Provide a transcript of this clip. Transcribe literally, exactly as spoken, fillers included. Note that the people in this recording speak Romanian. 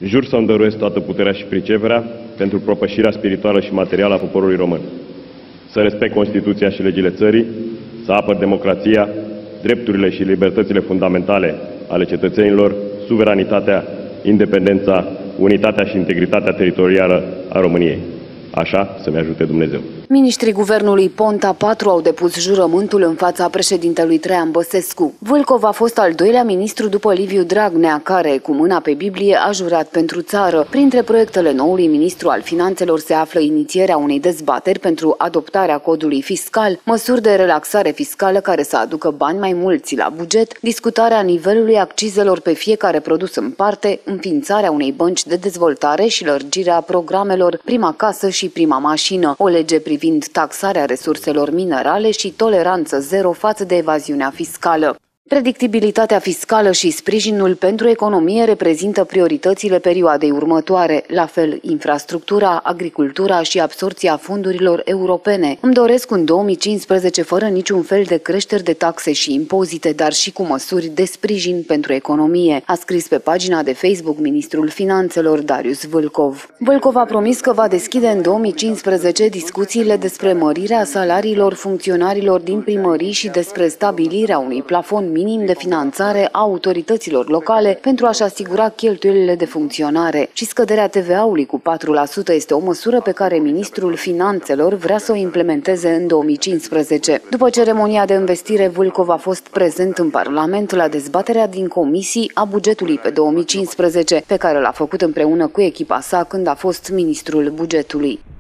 Jur să-mi dăruiesc toată puterea și priceperea pentru propășirea spirituală și materială a poporului român. Să respect Constituția și legile țării, să apăr democrația, drepturile și libertățile fundamentale ale cetățenilor, suveranitatea, independența, unitatea și integritatea teritorială a României. Așa să-mi ajute Dumnezeu. Miniștrii guvernului Ponta patru au depus jurământul în fața președintelui Traian Băsescu. Vâlcov a fost al doilea ministru după Liviu Dragnea, care, cu mâna pe Biblie, a jurat pentru țară. Printre proiectele noului ministru al finanțelor se află inițierea unei dezbateri pentru adoptarea codului fiscal, măsuri de relaxare fiscală care să aducă bani mai mulți la buget, discutarea nivelului accizelor pe fiecare produs în parte, înființarea unei bănci de dezvoltare și lărgirea programelor Prima Casă și Prima Mașină, o lege privind taxarea resurselor minerale și toleranță zero față de evaziunea fiscală. Predictibilitatea fiscală și sprijinul pentru economie reprezintă prioritățile perioadei următoare, la fel infrastructura, agricultura și absorția fondurilor europene. Îmi doresc un două mii cincisprezece fără niciun fel de creșteri de taxe și impozite, dar și cu măsuri de sprijin pentru economie, a scris pe pagina de Facebook ministrul finanțelor Darius Vâlcov. Vâlcov a promis că va deschide în două mii cincisprezece discuțiile despre mărirea salariilor funcționarilor din primării și despre stabilirea unui plafon minim de finanțare a autorităților locale pentru a-și asigura cheltuielile de funcționare. Și scăderea T V A-ului cu patru la sută este o măsură pe care ministrul finanțelor vrea să o implementeze în două mii cincisprezece. După ceremonia de investire, Vâlcov a fost prezent în Parlament la dezbaterea din comisii a bugetului pe două mii cincisprezece, pe care l-a făcut împreună cu echipa sa când a fost ministrul bugetului.